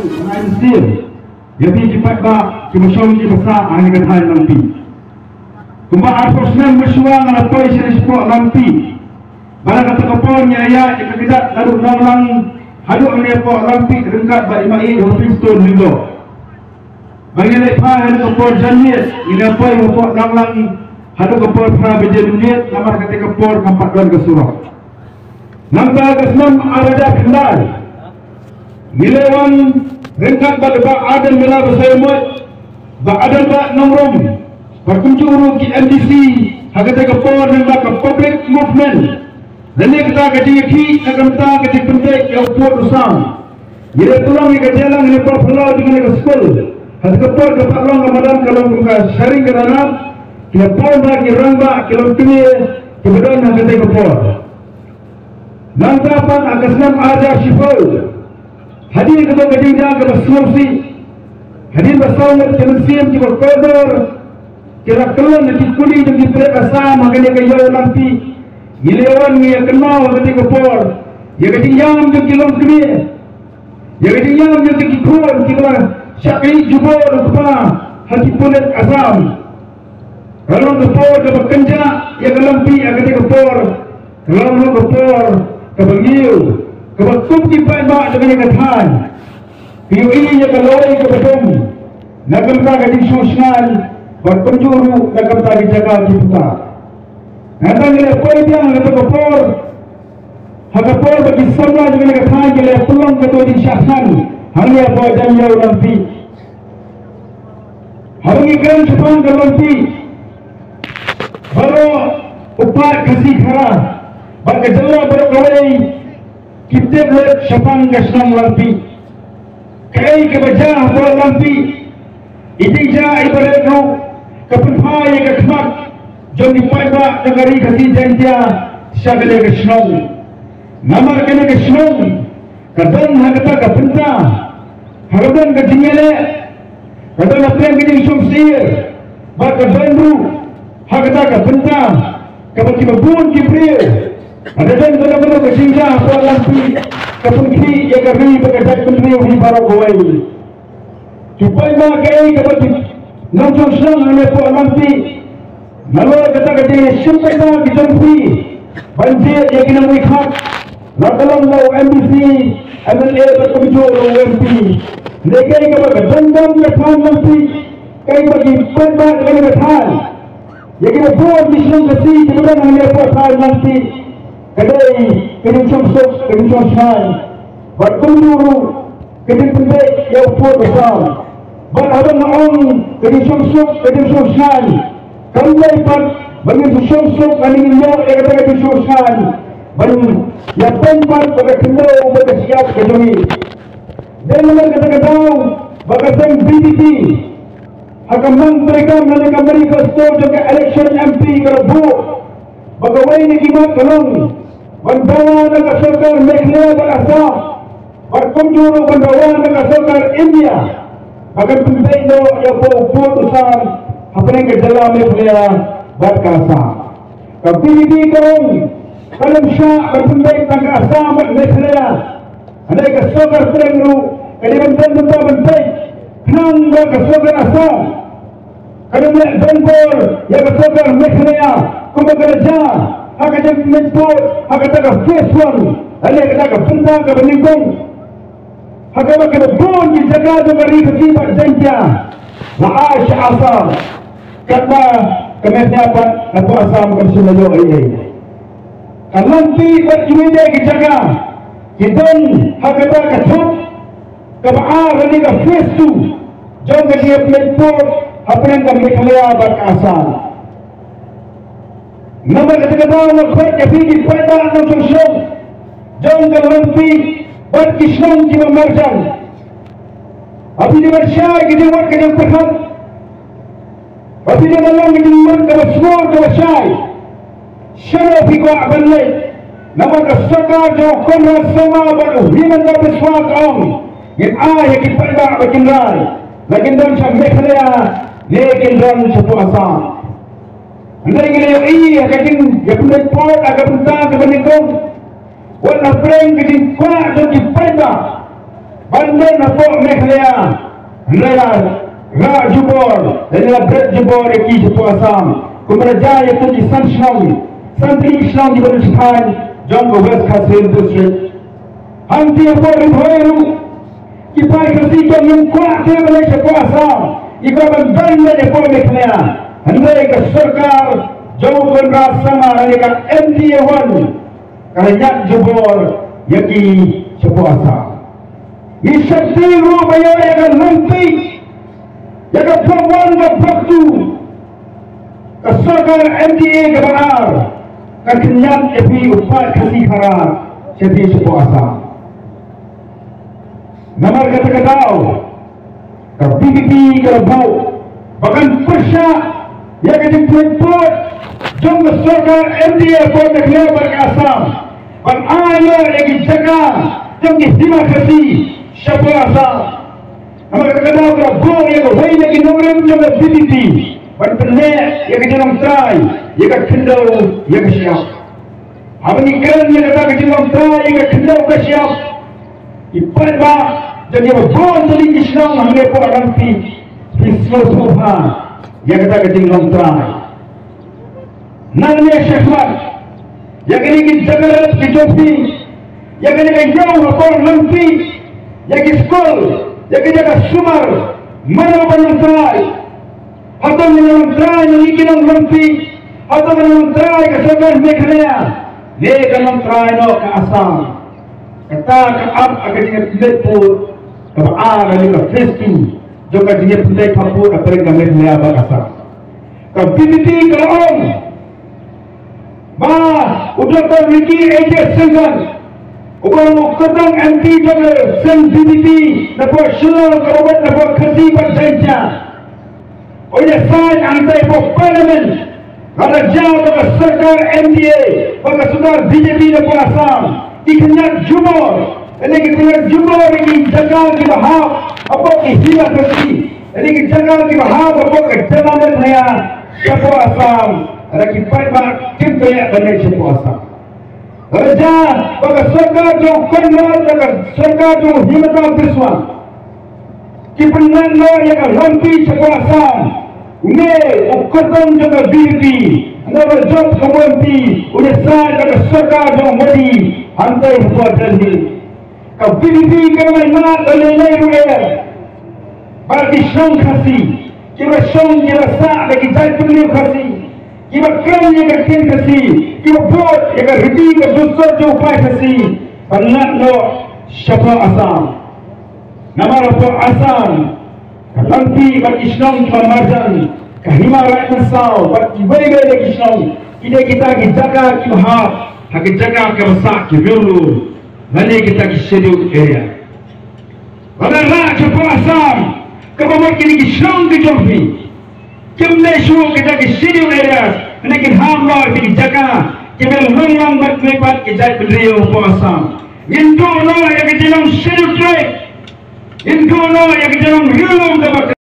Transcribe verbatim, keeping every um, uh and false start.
mengain sil. Jadi cepat bak kemusyong di besar ahli katahan lampi. Kumba arfosnan bersuang ala toy seri sepuluh lampi. Barang kata keponnya ya jika tidak lalu lang-lang haduk melepok lampi rengkat bak imai hoping stone juga. Bagi lepas haduk kepon janyet inapoi hopok lang-lang haduk kepon pra berjenuniat namar kata kepon kampak tuan ke surah. Nampak kesenam arada kendal. Milewan rengkat bak bak adan mela bersayamut bak adan bak nongrom berkunjuru ke M D C hagata kepon dan bak public movement. Dan ini kita kecil-kecil akan kita kecil penting yang buat usang. Ia tulang yang jalan ini perpulau dengan ke sekolah. Hal kepor dapat long Ramadan kalau buka sharing ke dalam kita pun bagi ramba kalau kini kemudian nak kita kepor. Nantapan akan senam ada syifau. Hadir kita kecil jangan ke bersulsi. Hadir bersama kemensiam kita berkodor. Kira kelan nanti kuli dan diberi asam makanya ke jauh nanti. Gilewan yang kenal ketika por, yang ketika yang kilom kini, yang ketika yang ketika kor kita syakri jubor apa hati punet asam. Kalau kepor dapat kenja, yang kelampi yang ketika por, kalau kepor kebangiu, kebatuk tipai mak dengan katahan, piu ini yang kaloi kebetum, nak kita ketika sosial berpenjuru nak kita dijaga kita. Nanti kita poin yang kita kepor, hakapor bagi semua juga kita kaji kita pulang ke tuan syahsan, hanya apa jam jauh nanti. Hari ini kan sepang ke nanti, baru upar kasih kara, bagi jauh berkawai kita boleh sepang ke senang nanti. Kai kebajah boleh nanti, ijazah ibarat tu kepenpai yang kemat. Jom dipaiba negari kasih jantia syagale kesnong. Namar kena kesnong. Kadang hagata kapenta. Hagadan kajingele. Kadang apyan kini sumsir. Baka bandu. Hagata kapenta. Kapag kibabun kipriyo. Adadan kadang-kadang kasingja kuat lampi. Kapag ki yagari pagkadat kunriyo hibaro kawai. Supaiba kay kapag nangsong senang hanya po lampi. Lalu kata kata sampai dah kita beri banjir yang kena melihat lalu mau M D C M L A berkunjung ke M P mereka yang kepada dendam ketan nanti kaya bagi penbat dengan ketan yang kita buat di seluruh kasih kemudian hanya buat nanti kedai kena sumsuk kena sumsuk berkunjung kena pendik yang buat besar berhabang naong kena sumsuk kena sumsuk kalau dapat bagi susuk kami minyak yang kata disusun bagi yang tempat pada kendau pada siap kejumi dan mereka kata tahu bagasan B D T akan mereka mereka mereka store juga election M P kerbu bagawai ni kimat kalong bandawa ng kasokar Meghalaya berasal berkunjung bandawa ng kasokar India akan penting do yang buat usaha apa yang kedalam Meghalaya berkasa. Tapi ini kaum kalau syah berpendek tangga asam Meghalaya, ada kesokar terengru, kalau bentuk-bentuk bentuk, kenang kesokar asam, kalau melihat bentur yang kesokar Meghalaya, kumpulan kerja, akan jadi bentuk, akan tak face one, ada kata bentang ke beningkung, akan kena bon dijaga dengan ribet jantia, wahai asam. Kata kementerian apa nak asam kerja ini. Kalau nanti berjumpa kita kan, kita hakata ketuk kebaar ini ke face tu, jangan dia pelipur apa yang kami Meghalaya berasal. Nama kita kata nak buat kepigi pada nak sosial, jangan nanti berkisong di marjan. Abi dia bersyai kita buat kerja perhal. Tapi dia malam menjemput ke semua ke syai. Syaraf iku abalai. Nama kesakar jauh konra sama baru himan dapat suat om. Yang ah yang kita dah berkendal. Lakin dalam syam Meghalaya, lekin dalam satu asam. Anda ingin yang ini akan yang pun report akan tentang kebenikung. Warna prank kedim kuat dan dipada. Banten Apo Meghalaya adalah Ra Jubor adalah Berat Jubor Eki Jepun Assam Kumerajaya Tuji Sanshnong Santri Islam di Balochistan Jangka West Khasil District Hanti Apo Ridhoeru Kipai Kasikan yang kuat ke Malaysia Jepun Assam Ikaban Banten Apo Meghalaya Handai ke Serkar Jauh Kendra Sama Handai M D A satu Kerana Jubor Eki Jepun Assam Isakti rupaya yang akan nanti yang akan perempuan ke waktu keserkan M D A ke benar kan kenyat epi upat kasih harap jadi sepuasa nama kata-kata ke P P P ke lebuk bahkan persya yang akan diperlukan jom keserkan M D A pun negara berkasam dan ayah yang dijaga jom terima kasih siapa asal nama kata-kata berabur yang berwai lagi nombor jom P P P dan penek yang kejelang try yang kendal yang siap apa ni kan yang kata kejelang try yang kendal ke siap ipan ba jadi berabur jadi Islam hanggai pun nanti Islam Tuhan yang kata kejelang try namanya syahmat yang ini jaga kejopi yang ini jauh lapor nanti yang sekolah, yang jaga sumar, mana banyak terai, atau banyak terai yang ikinang lampi, atau banyak terai keseluruhan Meghalaya, mereka banyak terai no ke Assam, kata ke ab akan jadi Lepur, ke Baar akan jadi Festu, juga jadi Putih Papua akan jadi Meghalaya bak Assam. Ke P P P ke Om, bah, udah tahu Ricky Aja Senggan. Ubang ketang M P jaga sen P P P dapat syukur kerubat dapat kerti berjanji. Oleh saat antai po parlimen ada jauh dapat serkar M D A pada sudar B J P dapat Assam ikhnyat jumor ini ikhnyat jumor ini jaga di bahab apa ikhlas kerti ini jaga di bahab apa kejalan saya dapat Assam ada kipai bak kim kaya banyak dapat Assam Raja bagi serkar jo kendal bagi serkar jo himatan bersama kipenan lo yang lampi sebuah Assam ne ukatan jaga B P anda job kemudian udah sah jaga serkar jo Modi hantai buat janji ke B P kemana mana lelai ruya bagi song kasih kira song kira sah bagi jai pilihan kasih kira kram yang akan kasih kira bot yang akan ready ke dosa jauh pai kasih banyak lo siapa Assam nama lo Assam kalanti bak Islam cuma marjan kahimarat nasau bak ibai-ibai lagi Islam kita kita jaga kibahab hak jaga kebesak kibulu nanti kita di schedule area pada lah siapa Assam kebawa kini Islam ke Jofi Kemle suruh kita ke sini area, lekin hamla kita jaga, kita mengulang berkepat kita berdiri puasa. Indo no yang kita dalam sini track, Indo no yang kita dalam rilum dapat.